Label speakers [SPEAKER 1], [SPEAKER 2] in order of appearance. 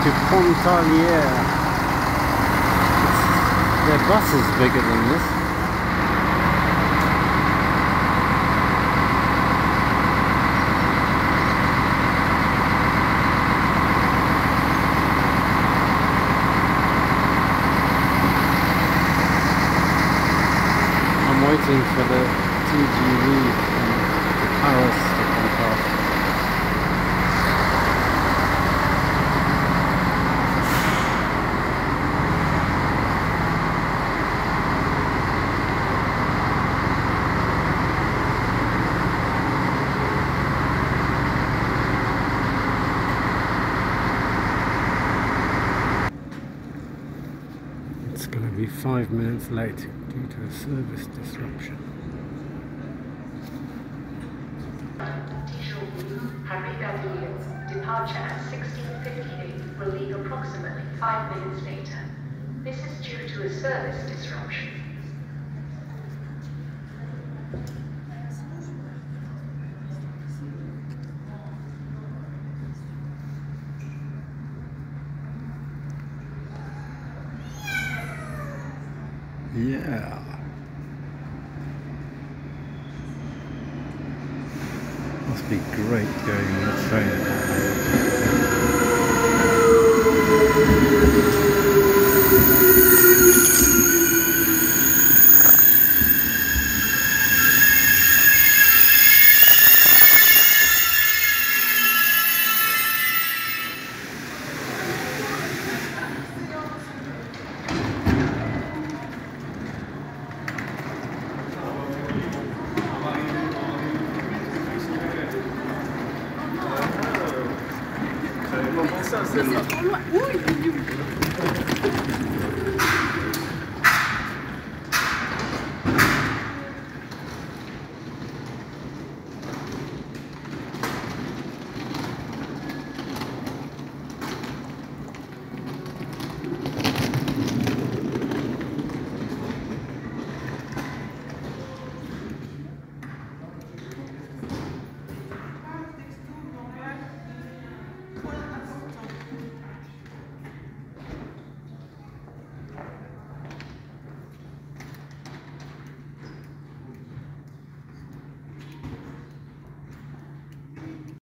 [SPEAKER 1] to Pontarlier. Their bus is bigger than this. I'm waiting for the TGV from Paris to come past. It's going to be 5 minutes late due to a service disruption.
[SPEAKER 2] Departure at 16:58 will leave approximately 5 minutes later. This is due to a service disruption.
[SPEAKER 1] Yeah. Must be great going on the train.
[SPEAKER 3] Ça, c'est là.